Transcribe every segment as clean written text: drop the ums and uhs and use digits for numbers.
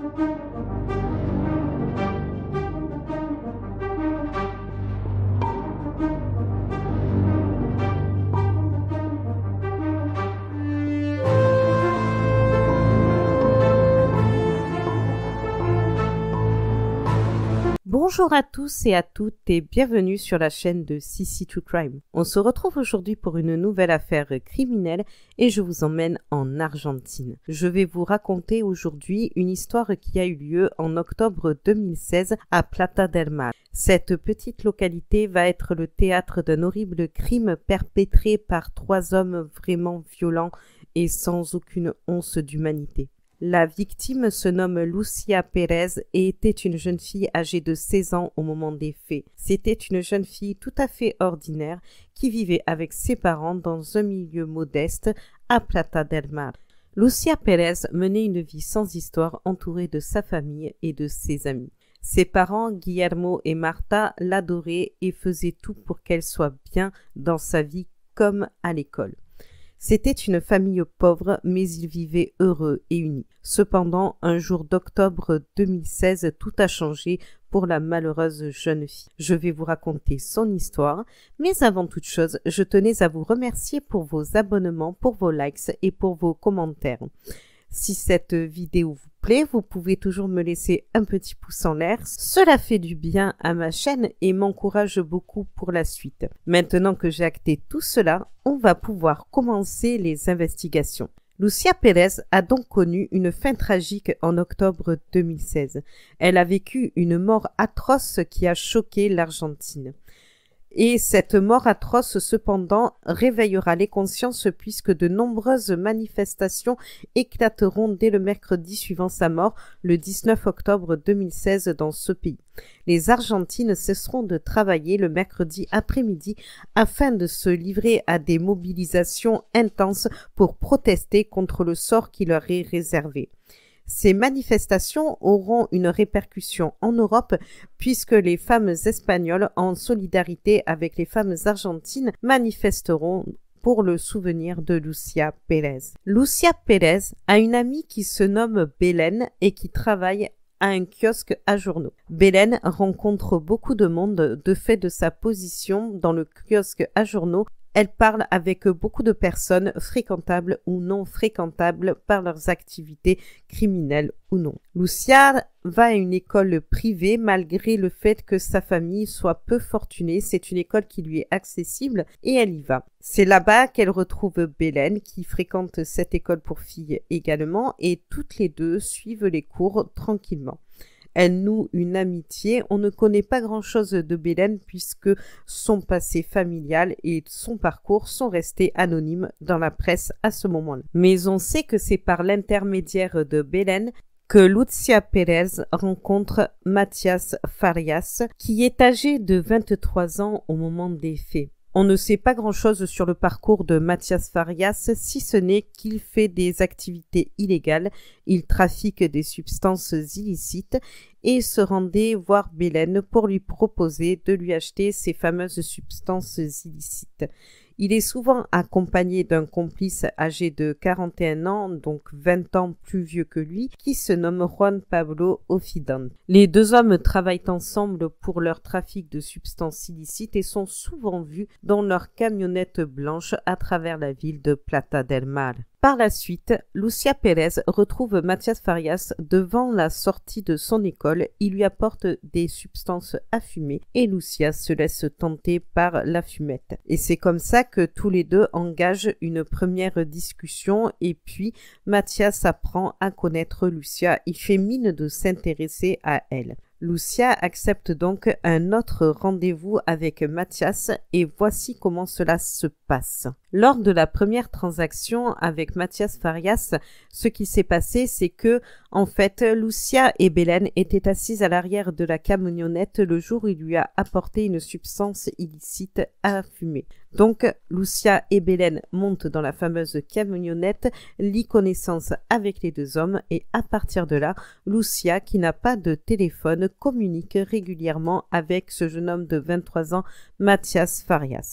Bonjour à tous et à toutes et bienvenue sur la chaîne de CC True Crime. On se retrouve aujourd'hui pour une nouvelle affaire criminelle et je vous emmène en Argentine. Je vais vous raconter aujourd'hui une histoire qui a eu lieu en octobre 2016 à Plata del Mar. Cette petite localité va être le théâtre d'un horrible crime perpétré par 3 hommes vraiment violents et sans aucune once d'humanité. La victime se nomme Lucia Pérez et était une jeune fille âgée de 16 ans au moment des faits. C'était une jeune fille tout à fait ordinaire qui vivait avec ses parents dans un milieu modeste à Plata del Mar. Lucia Pérez menait une vie sans histoire entourée de sa famille et de ses amis. Ses parents, Guillermo et Marta, l'adoraient et faisaient tout pour qu'elle soit bien dans sa vie comme à l'école. C'était une famille pauvre, mais ils vivaient heureux et unis. Cependant, un jour d'octobre 2016, tout a changé pour la malheureuse jeune fille. Je vais vous raconter son histoire, mais avant toute chose, je tenais à vous remercier pour vos abonnements, pour vos likes et pour vos commentaires. Si cette vidéo vous plaît, vous pouvez toujours me laisser un petit pouce en l'air. Cela fait du bien à ma chaîne et m'encourage beaucoup pour la suite. Maintenant que j'ai acté tout cela, on va pouvoir commencer les investigations. Lucia Pérez a donc connu une fin tragique en octobre 2016. Elle a vécu une mort atroce qui a choqué l'Argentine. Et cette mort atroce, cependant, réveillera les consciences puisque de nombreuses manifestations éclateront dès le mercredi suivant sa mort, le 19 octobre 2016, dans ce pays. Les Argentines cesseront de travailler le mercredi après-midi afin de se livrer à des mobilisations intenses pour protester contre le sort qui leur est réservé. Ces manifestations auront une répercussion en Europe puisque les femmes espagnoles, en solidarité avec les femmes argentines, manifesteront pour le souvenir de Lucia Pérez. Lucia Pérez a une amie qui se nomme Belén et qui travaille à un kiosque à journaux. Belén rencontre beaucoup de monde de fait de sa position dans le kiosque à journaux. Elle parle avec beaucoup de personnes fréquentables ou non fréquentables par leurs activités criminelles ou non. Lucia va à une école privée malgré le fait que sa famille soit peu fortunée. C'est une école qui lui est accessible et elle y va. C'est là-bas qu'elle retrouve Belén qui fréquente cette école pour filles également et toutes les deux suivent les cours tranquillement. Elle noue une amitié. On ne connaît pas grand-chose de Belén puisque son passé familial et son parcours sont restés anonymes dans la presse à ce moment-là. Mais on sait que c'est par l'intermédiaire de Belén que Lucia Pérez rencontre Matías Farias, qui est âgé de 23 ans au moment des faits. On ne sait pas grand-chose sur le parcours de Matías Farias, si ce n'est qu'il fait des activités illégales, il trafique des substances illicites et se rendait voir Belén pour lui proposer de lui acheter ces fameuses substances illicites. Il est souvent accompagné d'un complice âgé de 41 ans, donc 20 ans plus vieux que lui, qui se nomme Juan Pablo Ofidan. Les deux hommes travaillent ensemble pour leur trafic de substances illicites et sont souvent vus dans leur camionnette blanche à travers la ville de Plata del Mar. Par la suite, Lucia Pérez retrouve Matías Farias devant la sortie de son école. Il lui apporte des substances à fumer et Lucia se laisse tenter par la fumette. Et c'est comme ça que tous les deux engagent une première discussion et puis Matías apprend à connaître Lucia. Il fait mine de s'intéresser à elle. Lucia accepte donc un autre rendez-vous avec Matías et voici comment cela se passe. Lors de la première transaction avec Matías Farias, ce qui s'est passé, c'est que, en fait, Lucia et Belén étaient assises à l'arrière de la camionnette le jour où il lui a apporté une substance illicite à fumer. Donc, Lucia et Belén montent dans la fameuse camionnette, lient connaissance avec les deux hommes et à partir de là, Lucia, qui n'a pas de téléphone, communique régulièrement avec ce jeune homme de 23 ans, Matías Farias.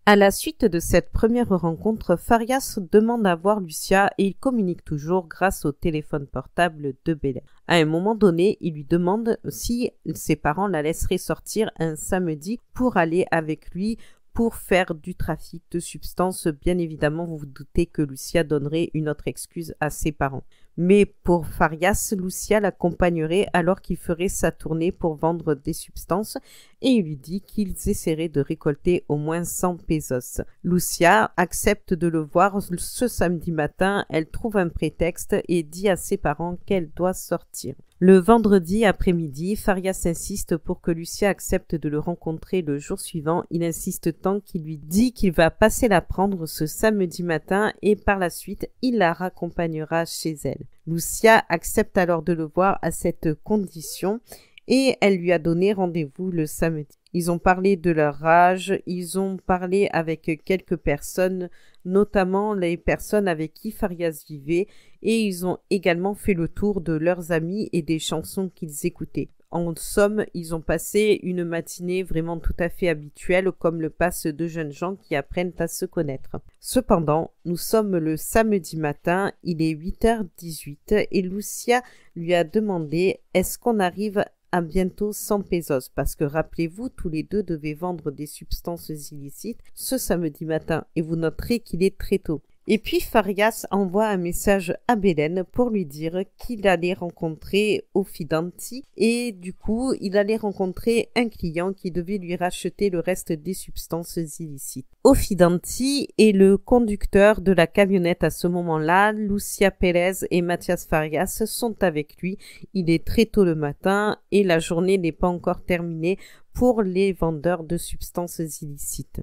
À la suite de cette première rencontre, Farias demande à voir Lucia et il communique toujours grâce au téléphone portable de Belen. À un moment donné, il lui demande si ses parents la laisseraient sortir un samedi pour aller avec lui pour faire du trafic de substances. Bien évidemment, vous vous doutez que Lucia donnerait une autre excuse à ses parents. Mais pour Farias, Lucia l'accompagnerait alors qu'il ferait sa tournée pour vendre des substances et il lui dit qu'ils essaieraient de récolter au moins 100 pesos. Lucia accepte de le voir ce samedi matin, elle trouve un prétexte et dit à ses parents qu'elle doit sortir. Le vendredi après-midi, Farias insiste pour que Lucia accepte de le rencontrer le jour suivant. Il insiste tant qu'il lui dit qu'il va passer la prendre ce samedi matin et par la suite, il la raccompagnera chez elle. Lucia accepte alors de le voir à cette condition et elle lui a donné rendez-vous le samedi. Ils ont parlé de leur âge, ils ont parlé avec quelques personnes, notamment les personnes avec qui Farias vivait, et ils ont également fait le tour de leurs amis et des chansons qu'ils écoutaient. En somme, ils ont passé une matinée vraiment tout à fait habituelle, comme le passent deux jeunes gens qui apprennent à se connaître. Cependant, nous sommes le samedi matin, il est 8h18, et Lucia lui a demandé « Est-ce qu'on arrive à bientôt 100 pesos ?» Parce que rappelez-vous, tous les deux devaient vendre des substances illicites ce samedi matin, et vous noterez qu'il est très tôt. Et puis Farias envoie un message à Belen pour lui dire qu'il allait rencontrer Ofidanti et du coup il allait rencontrer un client qui devait lui racheter le reste des substances illicites. Ofidanti est le conducteur de la camionnette à ce moment-là. Lucia Pérez et Mathias Farias sont avec lui. Il est très tôt le matin et la journée n'est pas encore terminée pour les vendeurs de substances illicites.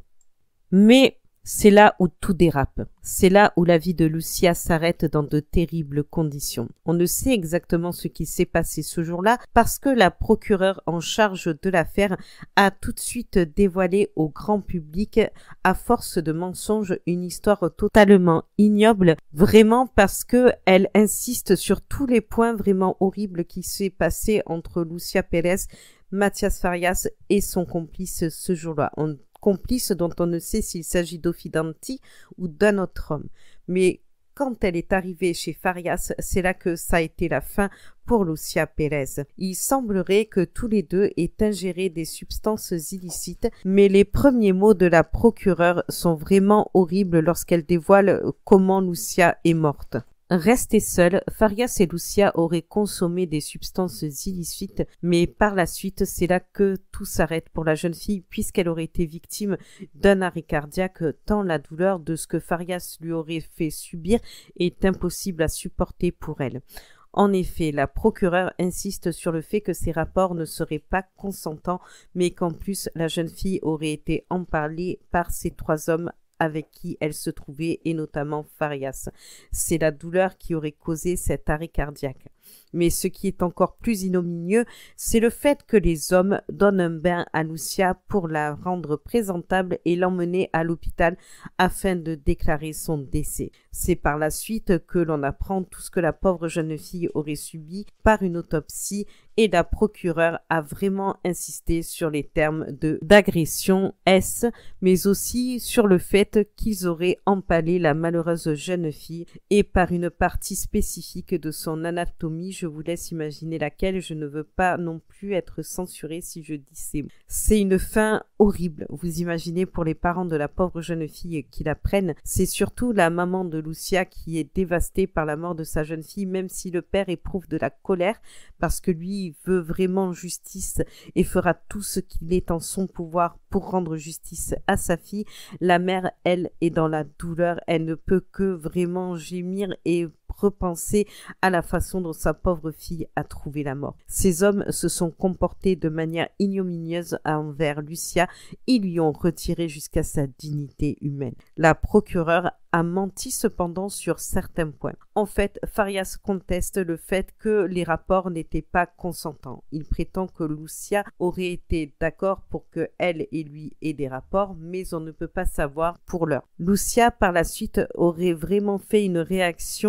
Mais c'est là où tout dérape. C'est là où la vie de Lucia s'arrête dans de terribles conditions. On ne sait exactement ce qui s'est passé ce jour-là parce que la procureure en charge de l'affaire a tout de suite dévoilé au grand public, à force de mensonges, une histoire totalement ignoble, vraiment parce que elle insiste sur tous les points vraiment horribles qui s'est passé entre Lucia Pérez, Mathias Farias et son complice ce jour-là. Complice dont on ne sait s'il s'agit d'Ofidanti ou d'un autre homme. Mais quand elle est arrivée chez Farias, c'est là que ça a été la fin pour Lucia Pérez. Il semblerait que tous les deux aient ingéré des substances illicites, mais les premiers mots de la procureure sont vraiment horribles lorsqu'elle dévoile comment Lucia est morte. Restés seuls, Farias et Lucia auraient consommé des substances illicites, mais par la suite, c'est là que tout s'arrête pour la jeune fille puisqu'elle aurait été victime d'un arrêt cardiaque tant la douleur de ce que Farias lui aurait fait subir est impossible à supporter pour elle. En effet, la procureure insiste sur le fait que ces rapports ne seraient pas consentants, mais qu'en plus, la jeune fille aurait été empalée par ces trois hommes avec qui elle se trouvait et notamment Farias. C'est la douleur qui aurait causé cet arrêt cardiaque. Mais ce qui est encore plus ignominieux, c'est le fait que les hommes donnent un bain à Lucia pour la rendre présentable et l'emmener à l'hôpital afin de déclarer son décès. C'est par la suite que l'on apprend tout ce que la pauvre jeune fille aurait subi par une autopsie et la procureure a vraiment insisté sur les termes d'agression mais aussi sur le fait qu'ils auraient empalé la malheureuse jeune fille et par une partie spécifique de son anatomie. Je vous laisse imaginer laquelle, je ne veux pas non plus être censurée si je dis ces mots. C'est une fin horrible, vous imaginez, pour les parents de la pauvre jeune fille qui la prennent. C'est surtout la maman de Lucia qui est dévastée par la mort de sa jeune fille, même si le père éprouve de la colère parce que lui veut vraiment justice et fera tout ce qu'il est en son pouvoir pour rendre justice à sa fille. La mère, elle, est dans la douleur, elle ne peut que vraiment gémir et repenser à la façon dont sa pauvre fille a trouvé la mort. Ces hommes se sont comportés de manière ignominieuse envers Lucia, ils lui ont retiré jusqu'à sa dignité humaine. La procureure a menti cependant sur certains points. En fait, Farias conteste le fait que les rapports n'étaient pas consentants. Il prétend que Lucia aurait été d'accord pour que elle et lui aient des rapports, mais on ne peut pas savoir pour l'heure. Lucia, par la suite, aurait vraiment fait une réaction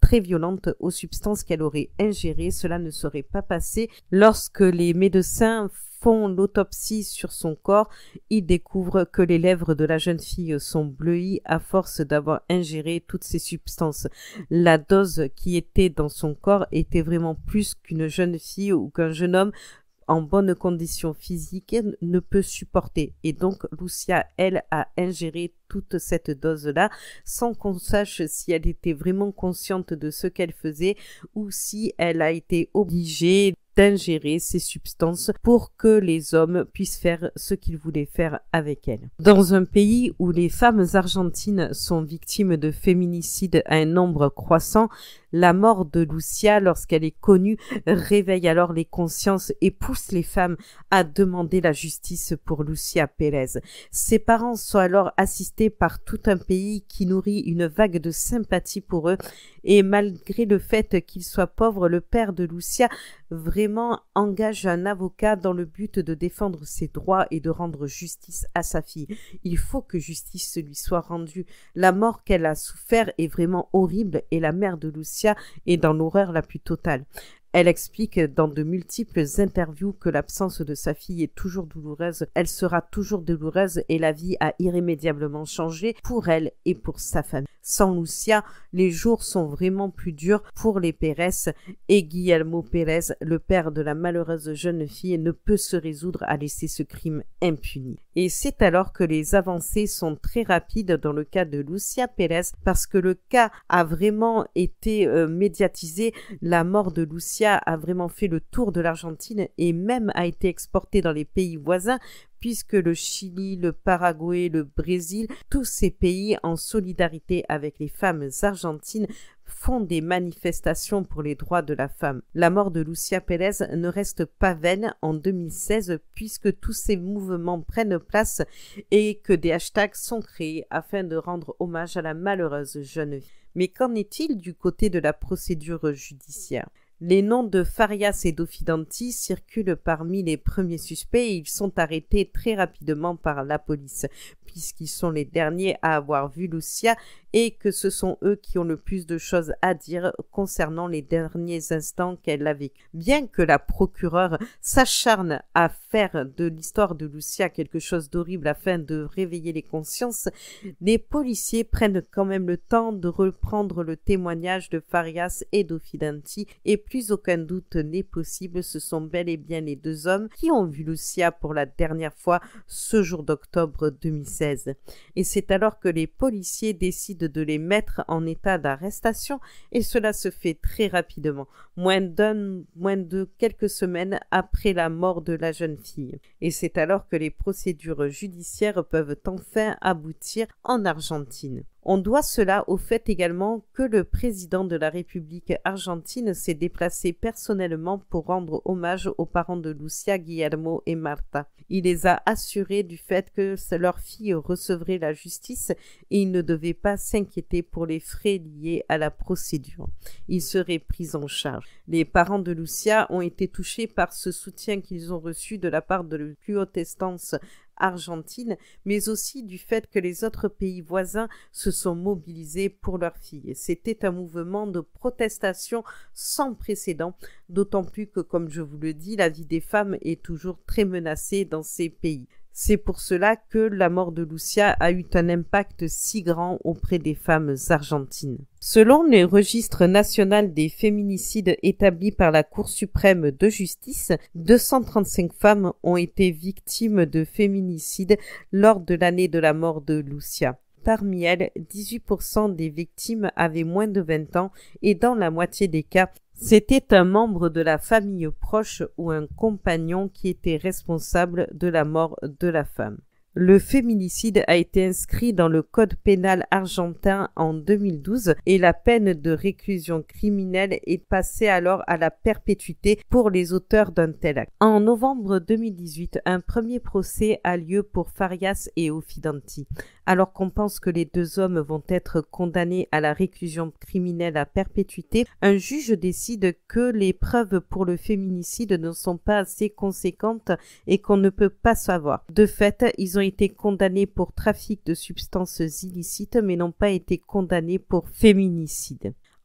très violente aux substances qu'elle aurait ingérées. Cela ne serait pas passé. Lorsque les médecins font l'autopsie sur son corps, ils découvrent que les lèvres de la jeune fille sont bleuies à force d'avoir ingéré toutes ces substances. La dose qui était dans son corps était vraiment plus qu'une jeune fille ou qu'un jeune homme en bonne condition physique ne peut supporter. Et donc, Lucia, elle, a ingéré toute cette dose-là sans qu'on sache si elle était vraiment consciente de ce qu'elle faisait ou si elle a été obligée d'ingérer ces substances pour que les hommes puissent faire ce qu'ils voulaient faire avec elle. Dans un pays où les femmes argentines sont victimes de féminicide à un nombre croissant, la mort de Lucia, lorsqu'elle est connue, réveille alors les consciences et pousse les femmes à demander la justice pour Lucia Pérez. Ses parents sont alors assistés par tout un pays qui nourrit une vague de sympathie pour eux et malgré le fait qu'il soit pauvre, le père de Lucia vraiment engage un avocat dans le but de défendre ses droits et de rendre justice à sa fille. Il faut que justice lui soit rendue. La mort qu'elle a souffert est vraiment horrible et la mère de Lucia est dans l'horreur la plus totale. Elle explique dans de multiples interviews que l'absence de sa fille est toujours douloureuse, elle sera toujours douloureuse et la vie a irrémédiablement changé pour elle et pour sa famille. Sans Lucia, les jours sont vraiment plus durs pour les Pérez et Guillermo Pérez, le père de la malheureuse jeune fille, ne peut se résoudre à laisser ce crime impuni. Et c'est alors que les avancées sont très rapides dans le cas de Lucia Pérez parce que le cas a vraiment été médiatisé. La mort de Lucia a vraiment fait le tour de l'Argentine et même a été exporté dans les pays voisins puisque le Chili, le Paraguay, le Brésil, tous ces pays en solidarité avec les femmes argentines font des manifestations pour les droits de la femme. La mort de Lucia Pérez ne reste pas vaine en 2016 puisque tous ces mouvements prennent place et que des hashtags sont créés afin de rendre hommage à la malheureuse jeune fille. Mais qu'en est-il du côté de la procédure judiciaire ? Les noms de Farias et d'Offidanti circulent parmi les premiers suspects et ils sont arrêtés très rapidement par la police, puisqu'ils sont les derniers à avoir vu Lucia et que ce sont eux qui ont le plus de choses à dire concernant les derniers instants qu'elle a vécu. Bien que la procureure s'acharne à faire de l'histoire de Lucia quelque chose d'horrible afin de réveiller les consciences, les policiers prennent quand même le temps de reprendre le témoignage de Farias et d'Offidanti et plus aucun doute n'est possible, ce sont bel et bien les deux hommes qui ont vu Lucia pour la dernière fois ce jour d'octobre 2016. Et c'est alors que les policiers décident de les mettre en état d'arrestation et cela se fait très rapidement, moins de quelques semaines après la mort de la jeune fille. Et c'est alors que les procédures judiciaires peuvent enfin aboutir en Argentine. On doit cela au fait également que le président de la République argentine s'est déplacé personnellement pour rendre hommage aux parents de Lucia, Guillermo et Marta. Il les a assurés du fait que leur fille recevrait la justice et ils ne devaient pas s'inquiéter pour les frais liés à la procédure. Ils seraient pris en charge. Les parents de Lucia ont été touchés par ce soutien qu'ils ont reçu de la part de la plus haute instance argentine, mais aussi du fait que les autres pays voisins se sont mobilisés pour leur fille. C'était un mouvement de protestation sans précédent, d'autant plus que, comme je vous le dis, la vie des femmes est toujours très menacée dans ces pays. C'est pour cela que la mort de Lucia a eu un impact si grand auprès des femmes argentines. Selon les registres national des féminicides établis par la Cour suprême de justice, 235 femmes ont été victimes de féminicide lors de l'année de la mort de Lucia. Parmi elles, 18% des victimes avaient moins de 20 ans et dans la moitié des cas, c'était un membre de la famille proche ou un compagnon qui était responsable de la mort de la femme. Le féminicide a été inscrit dans le code pénal argentin en 2012 et la peine de réclusion criminelle est passée alors à la perpétuité pour les auteurs d'un tel acte. En novembre 2018, un premier procès a lieu pour Farias et Offidanti. Alors qu'on pense que les deux hommes vont être condamnés à la réclusion criminelle à perpétuité, un juge décide que les preuves pour le féminicide ne sont pas assez conséquentes et qu'on ne peut pas savoir. De fait, ils ont été condamnés pour trafic de substances illicites mais n'ont pas été condamnés pour féminicide.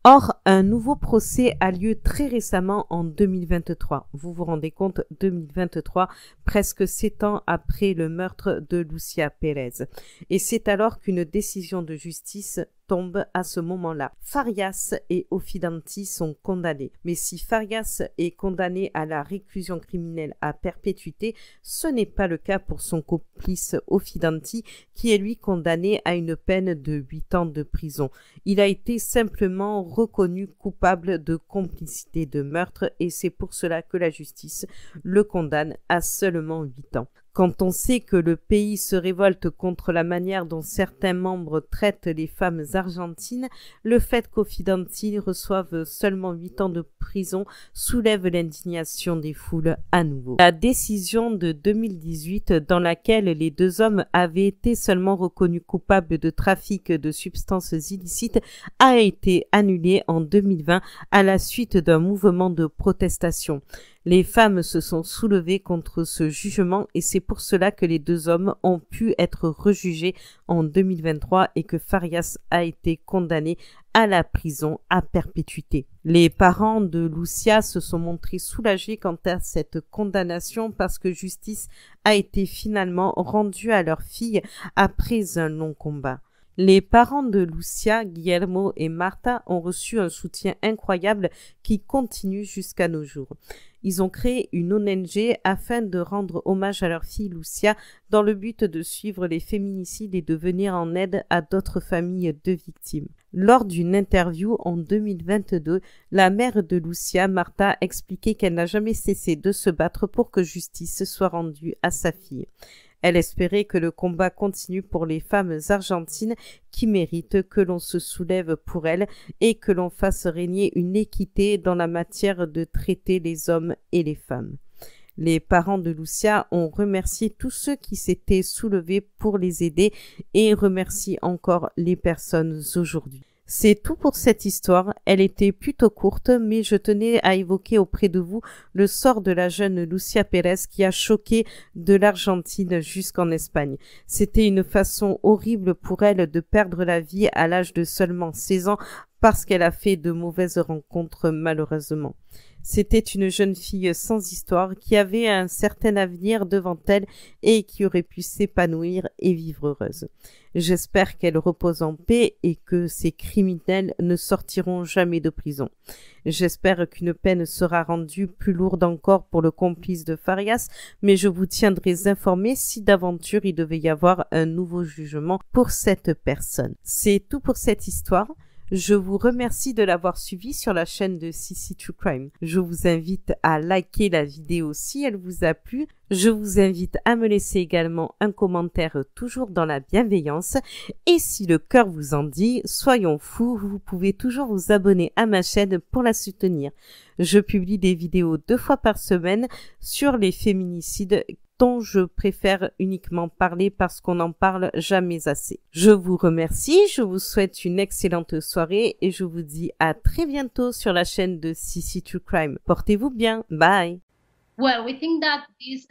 Or, un nouveau procès a lieu très récemment en 2023. Vous vous rendez compte, 2023, presque 7 ans après le meurtre de Lucia Pérez. Et c'est alors qu'une décision de justice tombe à ce moment-là. Farias et Ofidanti sont condamnés. Mais si Farias est condamné à la réclusion criminelle à perpétuité, ce n'est pas le cas pour son complice Ofidanti, qui est lui condamné à une peine de 8 ans de prison. Il a été simplement reconnu coupable de complicité de meurtre et c'est pour cela que la justice le condamne à seulement 8 ans. Quand on sait que le pays se révolte contre la manière dont certains membres traitent les femmes argentines, le fait qu'Ofidanti reçoive seulement 8 ans de prison soulève l'indignation des foules à nouveau. La décision de 2018 dans laquelle les deux hommes avaient été seulement reconnus coupables de trafic de substances illicites a été annulée en 2020 à la suite d'un mouvement de protestation. Les femmes se sont soulevées contre ce jugement et c'est pour cela que les deux hommes ont pu être rejugés en 2023 et que Farias a été condamné à la prison à perpétuité. Les parents de Lucia se sont montrés soulagés quant à cette condamnation parce que justice a été finalement rendue à leur fille après un long combat. Les parents de Lucia, Guillermo et Marta ont reçu un soutien incroyable qui continue jusqu'à nos jours. Ils ont créé une ONG afin de rendre hommage à leur fille Lucia dans le but de suivre les féminicides et de venir en aide à d'autres familles de victimes. Lors d'une interview en 2022, la mère de Lucia, Marta, expliquait qu'elle n'a jamais cessé de se battre pour que justice soit rendue à sa fille. Elle espérait que le combat continue pour les femmes argentines qui méritent que l'on se soulève pour elles et que l'on fasse régner une équité dans la matière de traiter les hommes et les femmes. Les parents de Lucia ont remercié tous ceux qui s'étaient soulevés pour les aider et remercient encore les personnes aujourd'hui. C'est tout pour cette histoire. Elle était plutôt courte, mais je tenais à évoquer auprès de vous le sort de la jeune Lucia Pérez qui a choqué de l'Argentine jusqu'en Espagne. C'était une façon horrible pour elle de perdre la vie à l'âge de seulement 16 ans parce qu'elle a fait de mauvaises rencontres malheureusement. C'était une jeune fille sans histoire qui avait un certain avenir devant elle et qui aurait pu s'épanouir et vivre heureuse. J'espère qu'elle repose en paix et que ces criminels ne sortiront jamais de prison. J'espère qu'une peine sera rendue plus lourde encore pour le complice de Farias, mais je vous tiendrai informé si d'aventure il devait y avoir un nouveau jugement pour cette personne. C'est tout pour cette histoire. Je vous remercie de l'avoir suivi sur la chaîne de Sissi True Crime. Je vous invite à liker la vidéo si elle vous a plu. Je vous invite à me laisser également un commentaire toujours dans la bienveillance. Et si le cœur vous en dit, soyons fous, vous pouvez toujours vous abonner à ma chaîne pour la soutenir. Je publie des vidéos 2 fois par semaine sur les féminicides dont je préfère uniquement parler parce qu'on n'en parle jamais assez. Je vous remercie, je vous souhaite une excellente soirée et je vous dis à très bientôt sur la chaîne de Sissi True Crime. Portez-vous bien, bye! Well, we think that these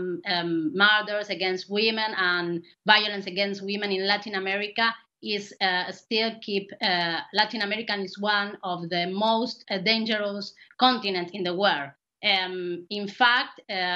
murders against women and violence against women in Latin America is still keep Latin America is one of the most dangerous continents in the world. In fact,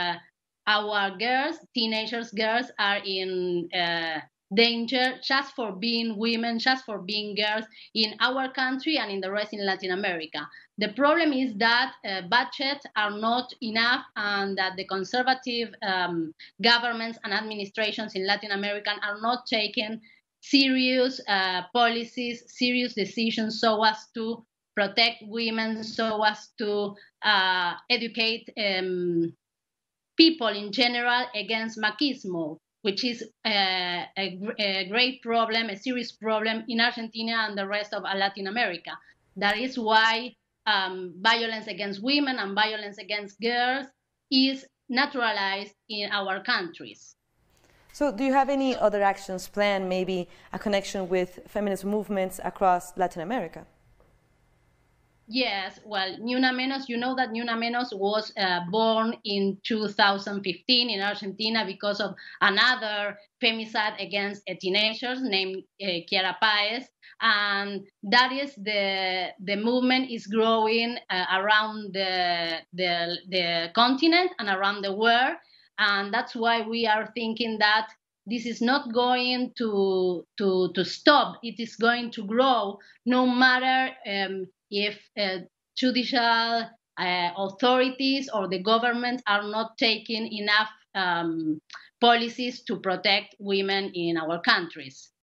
our girls, teenagers girls, are in danger just for being women, just for being girls in our country and in the rest in Latin America. The problem is that budgets are not enough and that the conservative governments and administrations in Latin America are not taking serious policies, serious decisions so as to protect women, so as to educate people in general against machismo, which is a great problem, a serious problem in Argentina and the rest of Latin America. That is why violence against women and violence against girls is naturalized in our countries. So do you have any other actions planned, maybe a connection with feminist movements across Latin America? Yes, well, Nuna Menos, you know that Nuna Menos was born in 2015 in Argentina because of another femicide against teenagers named Chiara Paez. And that is the movement is growing around the continent and around the world. And that's why we are thinking that this is not going to stop. It is going to grow no matter if judicial authorities or the government are not taking enough policies to protect women in our countries.